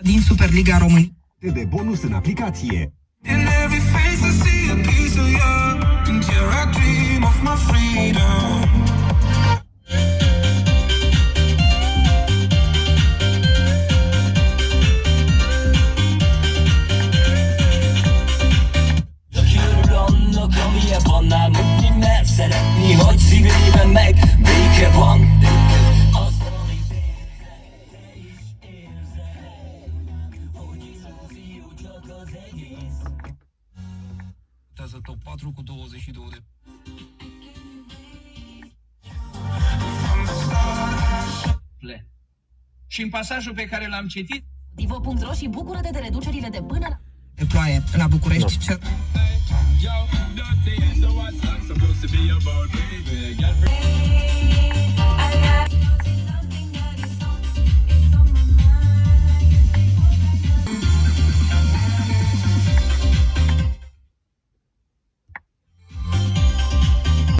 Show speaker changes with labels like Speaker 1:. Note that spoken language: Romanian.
Speaker 1: din Superliga României.
Speaker 2: De bonus în aplicație.
Speaker 3: Szeretni, hogy szívében meg béke van. Azt, amit hogy illúzió csak az egész. Uitează top 4 cu 22 de... Și în pasajul pe care l-am citit...
Speaker 4: Divo.ro și bucură-te de reducerile de până la...
Speaker 1: De ploaie la București.
Speaker 3: Yo, dirty, so what's that supposed to be about, baby?